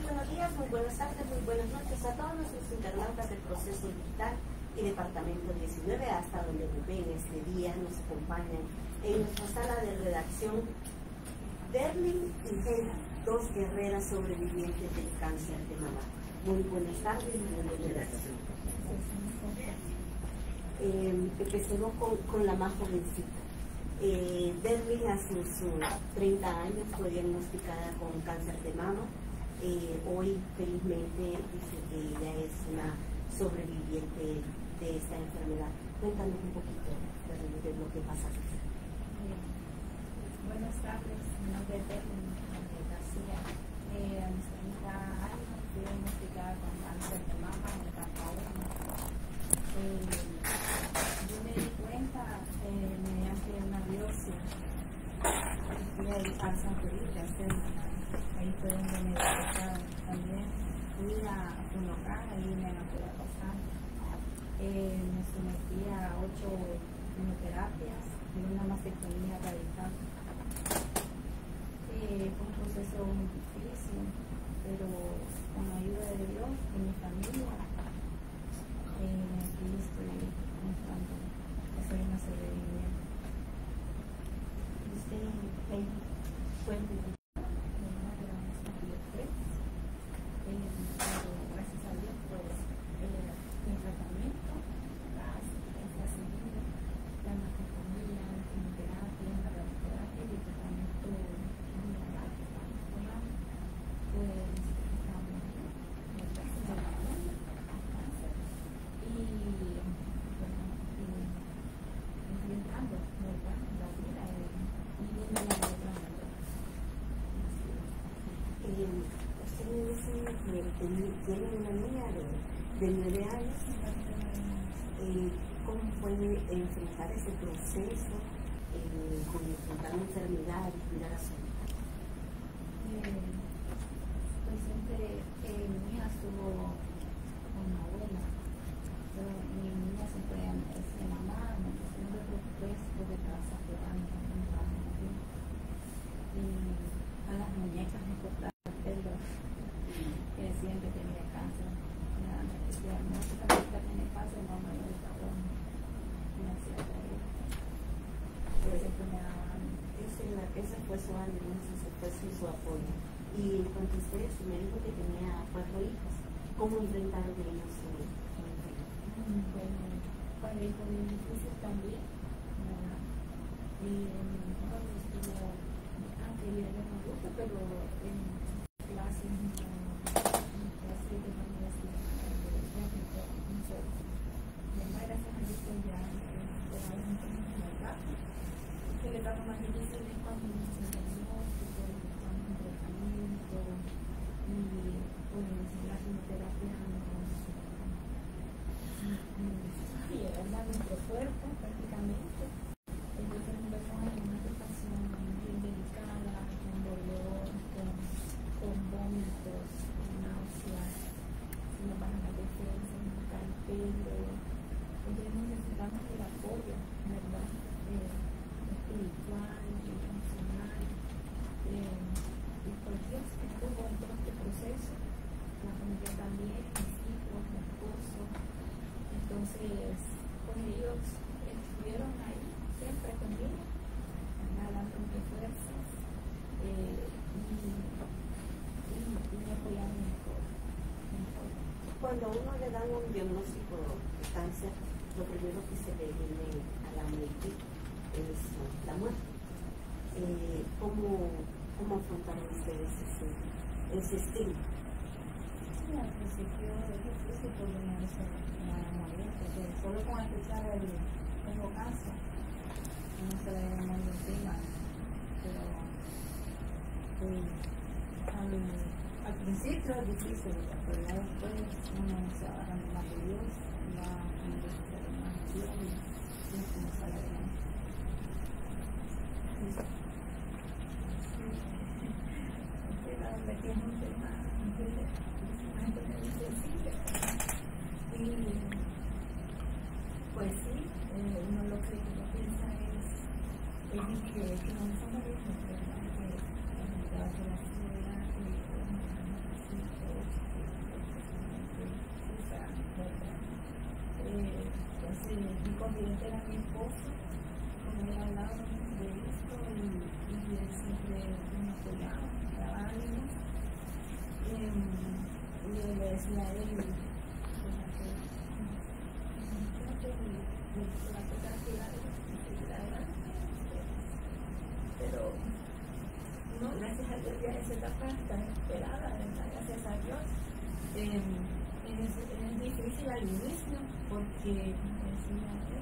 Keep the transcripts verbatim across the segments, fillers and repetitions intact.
buenos días, muy buenas tardes, muy buenas noches a todos nuestros internautas del Proceso Digital y Departamento diecinueve, hasta donde nos ven este día, nos acompañan en nuestra sala de redacción Derlin y Gena, dos guerreras sobrevivientes del cáncer de mama. Muy buenas tardes y muy buenas noches. Eh, empecemos con, con la más jovencita. Eh, Derlin a sus uh, treinta años fue diagnosticada con cáncer de mama. Eh, hoy felizmente dice que ella es una sobreviviente de esta enfermedad. Cuéntanos un poquito de, de lo que pasa. Eh, buenas tardes, mi nombre es Derlin García. Eh, a mis treinta años fui diagnosticada con cáncer de mama en etapa uno. Eh, yo me di cuenta eh, mediante una biopsia. Fui al Santo Libre a hacer una. Ahí fue donde me detectaron. También fui a Funocán, ahí me la pasar. Eh, me sometí a ocho quimioterapias y una mastectomía radical. Eh, fue un proceso muy difícil, pero con la ayuda de Dios y mi familia, eh, aquí estoy mostrando que soy una sobreviviente. Usted, cuénteme. Gracias a Dios, pues eh, mi tratamiento, las enfermedades, la mastectomía, la quimioterapia, la radioterapia y el tratamiento hormonal que estamos tomando, pues estamos bien, gracias a la vida, al cáncer y bueno, enfrentando, ¿verdad? La vida y viendo la otra manera. Tiene una niña de, de nueve años. Eh, ¿Cómo puede enfrentar ese proceso eh, con enfrentar una enfermedad y cuidar a su hija? Eh, pues siempre eh, mi hija estuvo con mi abuela. Yo, mi niña siempre me decía, mamá, no te preocupes porque te vas a cuidar, no te vas a morir. Y a las muñecas me cortaron el pelo, que decían que tenía cáncer. Nada, me decían, no, esta muñeca tiene cáncer, no me dio el cabrón. Me hacía reír. Por siempre me daban. Ese fue su ánimo, ese fue su, su apoyo. Y cuando usted me dijo que tenía cuatro hijos, ¿cómo enfrentaron ellos su enfermedad? Bueno, para mí fue muy difícil también, ¿verdad? Y mi mejor estuvo, aunque ella no me gusta, pero en clases, en clases de la universidad, de nosotros. Mi mamá, gracias a Dios, ya por ahí un poco en el gato. Que le daba más difícil es cuando nos enseñamos, que estamos en tratamiento, y pues la quimioterapia y ¿verdad? Nuestro cuerpo prácticamente. Entonces nos vemos en una situación bien delicada, con dolor, con, con vómitos, con náuseas, se nos bajan las defensas, nos cae el pelo. Entonces necesitamos el apoyo, ¿verdad? Eh, espiritual, emocional. Eh, y por Dios que estuvo en todo este proceso, la familia también, mis hijos, mi esposo. Entonces, pues ellos estuvieron ahí siempre conmigo, dándome fuerzas eh, y, y, y me apoyaron en todo, en todo. Cuando a uno le dan un diagnóstico de cáncer, lo primero que se le viene a la mente es la muerte. Eh, ¿cómo, ¿Cómo afrontaron ustedes ese, ese estigma? Sí, al principio es difícil porque no es morir, porque solo con escuchar el tengo cáncer, no se le ve muy encima, pero pues, al, al principio es difícil, pero ya después uno se agarra más de Dios, va a hacer más acción y siempre nos sale adelante. Que es un tema muy sensible y pues sí, eh, uno lo que uno piensa es, es que, que no somos hijos, ¿verdad? Que la realidad de la sociedad, que confidente era mi esposo, con él hablaba de esto y, y él siempre me apoyaba, me daba ánimos. Eh, y yo le decía a él, muchacho, y se va a tocar tirar y seguir adelante. Pero no, gracias a Dios ya esa etapa está esperada, ¿verdad? Gracias a Dios. Eh, es, es difícil al inicio porque, como decía él,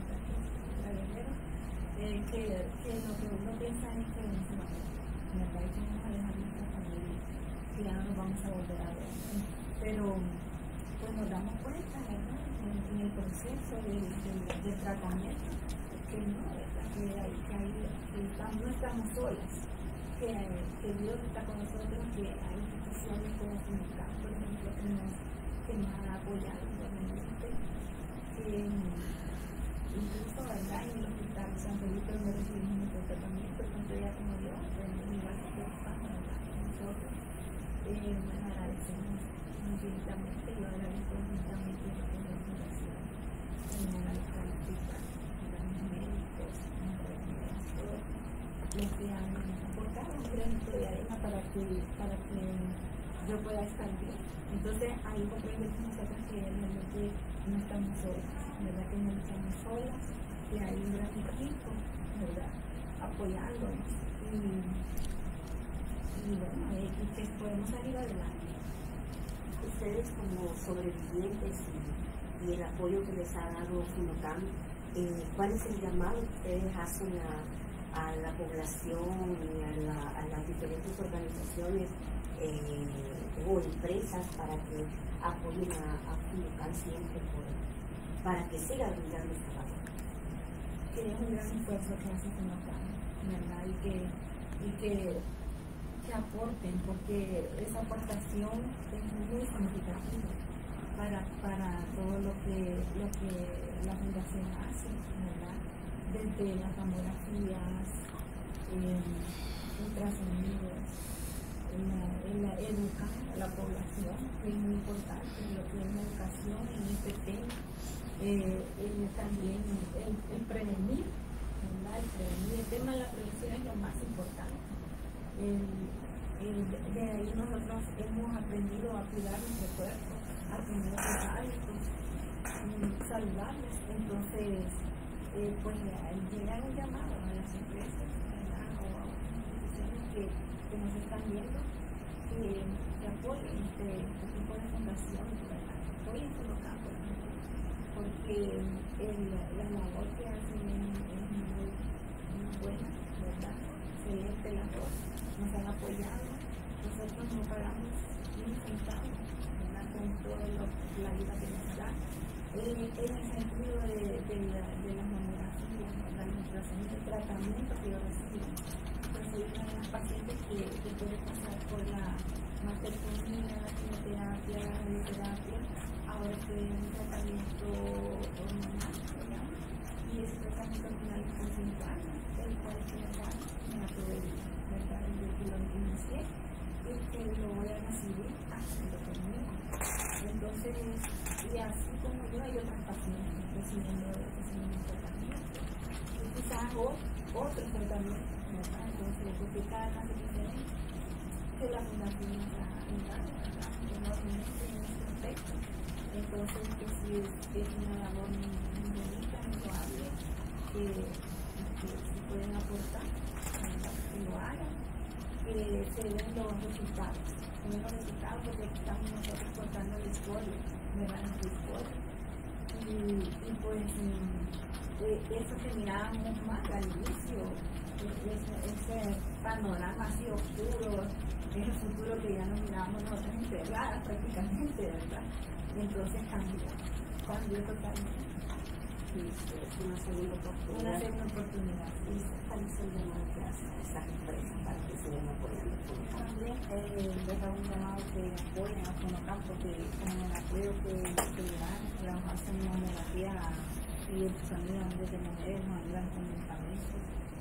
eh, que, que lo que uno piensa es que no se va a ver, ¿verdad? Y que vamos a dejar nuestra familia, que ya no nos vamos a volver a ver. Pero pues nos damos cuenta, ¿verdad? En, en el proceso del, del, del tratamiento, que no, ¿verdad? Que, hay, que, hay, que estamos, no estamos solas, que, que Dios está con nosotros, que hay instituciones como Funocam, por ejemplo, que nos, que nos han apoyado enormemente, que incluso, ¿verdad? En el hospital San Felipe no recibimos nuestro tratamiento, tanto ella como yo, en igual que estamos, ¿verdad? Nosotros eh, nos agradecemos infinitamente, yo agradezco infinitamente lo que es la fundación, también agradezco al hospital, a los médicos, a las enfermeras, todos los que han aportado un granito de arena para que, para que yo pueda estar bien. Entonces ahí comprendemos nosotros que realmente no estamos solas, ¿verdad? Que no estamos solas, que hay un gran equipo, ¿verdad? Apoyándonos y, y bueno, y, y que podemos salir adelante. Ustedes como sobrevivientes y, y el apoyo que les ha dado Funocam, eh, ¿cuál es el llamado que ustedes hacen a, a la población y a, la, a las diferentes organizaciones eh, o empresas para que apoyen a, a Funocam siempre por, para que siga brindando esta labor? Que es un gran esfuerzo que hace Funocam, ¿verdad? Y que, y que, que aporten, porque esa aportación es muy significativa para, para todo lo que, lo que la fundación hace, ¿verdad? Desde las mamografías, eh, ultrasonidos, en la educar a la población, que es muy importante, lo que es la educación en este tema. Eh, eh, también el, el prevenir, ¿verdad? El prevenir, el tema de la prevención es lo más importante. El, el, de ahí nosotros hemos aprendido a cuidar nuestro cuerpo, a tener hábitos um, saludables. Entonces, eh, pues llega un llamado a las empresas, ¿verdad? O a las instituciones que, que nos están viendo, que, que apoyen este, este tipo de fundaciones, ¿verdad? Apoyen Funocam, por ejemplo, porque el, la labor que hacen es, es muy, muy buena, ¿verdad? Excelente labor, nos han apoyado, nosotros no pagamos ni un centavo, ¿verdad? Con toda la ayuda que nos dan. En, en el sentido de, de, la, de las mamografías, la administración del tratamiento que yo recibo, pues soy una de las pacientes que, que puede pasar por la mastectomía, la quimioterapia, la radioterapia. Ahora estoy en un tratamiento hormonal, ¿verdad? Y ese tratamiento hormonal es con cinco años, el cual se me da en la tubería, ¿verdad? Desde que lo inicié y que lo voy a recibir hasta que lo termine. Entonces, y así como yo, hay otras pacientes recibiendo, recibiendo tratamiento. Y quizás otros tratamientos, ¿verdad? Entonces, porque cada caso es diferente, que la fundación nos ha ayudado, ¿verdad? Enormemente en este aspecto. Entonces, que sí es, es una labor muy, muy bonita, muy loable, que, que se pueden aportar, ¿verdad? Que lo hagan, que se den los resultados. Los resultados porque aquí estamos nosotros contando la historia, ¿verdad? Nuestra historia. Y, y pues eh, eso que mirábamos más al inicio, ese, ese panorama así oscuro, ese futuro que ya nos mirábamos nosotros enterradas prácticamente, ¿verdad? Entonces cambió, cambió totalmente. Sí, es una segunda oportunidad. Una segunda oportunidad. Y ¿cuál es el llamado que hace a estas empresas para que sigan apoyando Funocam? También eh, deja un llamado que apoyen a Funocam, porque con el apoyo que, que le dan, digamos, hacen mamografía y el sonido de mujeres nos ayudan con medicamentos.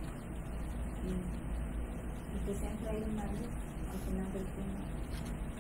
Y, y que siempre hay una luz al final del túnel.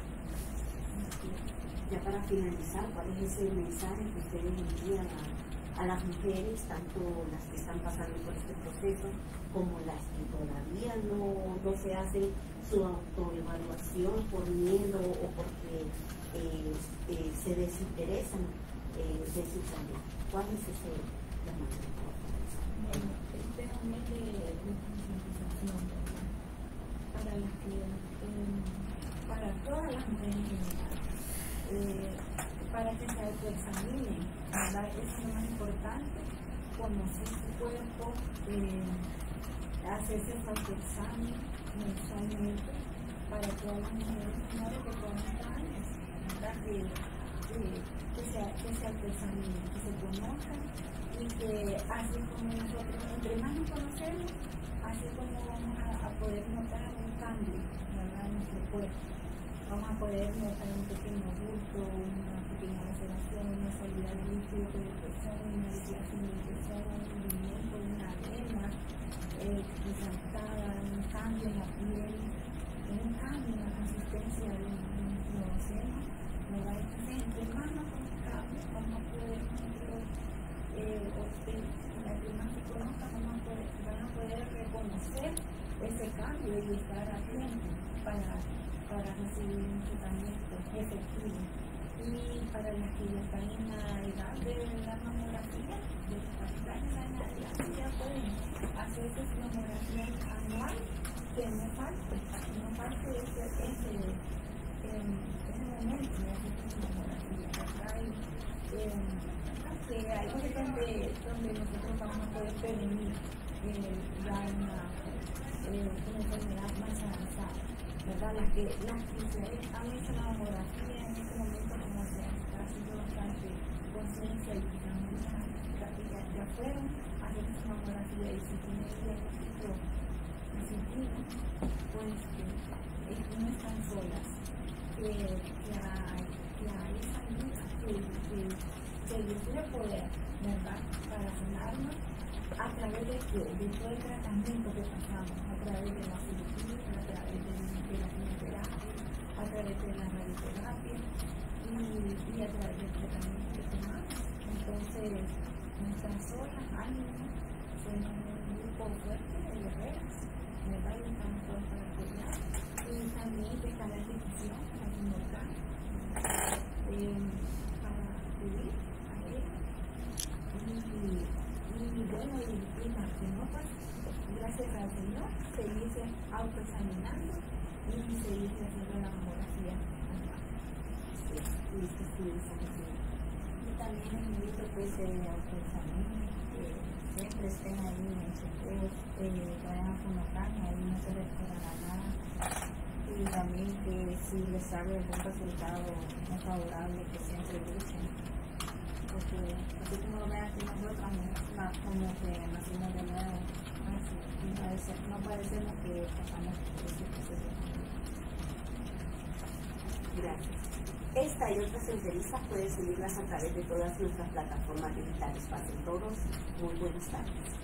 Ya para finalizar, ¿cuál es ese mensaje que ustedes envían a, a las mujeres, tanto las que están pasando por este proceso como las que todavía no, no se hacen su autoevaluación por miedo o porque eh, eh, se desinteresan eh, de su salud? ¿Cuál es ese llamado? Bueno, este es un mes de, de concientización, ¿verdad? Para las que, eh, para todas las mujeres en general, eh, para que se autoexaminen, ¿verdad? Eso es lo más importante, conocer su cuerpo, eh, hacerse su autoexamen mensualmente para todas las mujeres menores de cuarenta años, ¿verdad? Que, que, que, se, que se autoexaminen, que se conozcan y que así como nosotros, entre más nos conocemos, así como vamos a, a poder notar un cambio, ¿verdad? En nuestro cuerpo. Vamos a poder notar un pequeño bulto, una pequeña laceración, una salida de líquido de depresión, una desviación de depresión, un movimiento, una arena eh, resaltada, un cambio en la piel, un cambio en la consistencia de nuestro seno, ¿verdad? Entonces, entre más nos conozcamos, vamos a poder nosotros, eh, las que más se conozcan, vamos a poder, van a poder reconocer ese cambio y estar atentos para para recibir un tratamiento efectivo. Y para las que ya están en la edad de la mamografía, de los están en la edad, ya pueden hacerse su mamografía anual, que no falte, no falte ese, ese, eh, ese momento de hacer su mamografía. Hay, eh, que hay donde, donde nosotros vamos a poder prevenir eh, ya una, eh, una enfermedad más avanzada, ¿verdad? Las que, las que se han hecho la mamografía en este momento, como se está haciendo bastante conciencia y que también las que ya, ya fueron a hacer su mamografía y si tienen el diagnóstico positivo, pues que eh, no están solas, que, que, hay, que hay esa ayuda, que, que, que Dios tiene poder, ¿verdad? Para sanarnos a través de, que, de todo el tratamiento que pasamos, a través de la cirugía, a través de, de la quimioterapia, a través de la radioterapia y, y a través del tratamiento que tomamos. Entonces, nuestras solas, ánimo, somos un grupo fuerte de guerreras, ¿verdad? Y estamos todos para apoyar. Y también que está la institución, la inmortal, eh, para vivir a ella. Y, Y bueno, y, y más que no, pues, gracias al Señor, seguirse autoexaminando y seguirse haciendo la mamografía anual. Sí, listo, sí, sí. Y también les invito pues a autoexaminen, que siempre estén ahí en chequeos, que vayan a Fonotania, ahí no se les pegará nada. Y también que si les sale algún resultado no favorable, que siempre luchen. Porque así como lo ven aquí nosotros, como que nacimos de nuevo, así, no, parece, no parecemos que pasamos por ese proceso. Gracias. Esta y otras entrevistas pueden seguirlas a través de todas nuestras plataformas digitales. Pasen todos muy buenas tardes.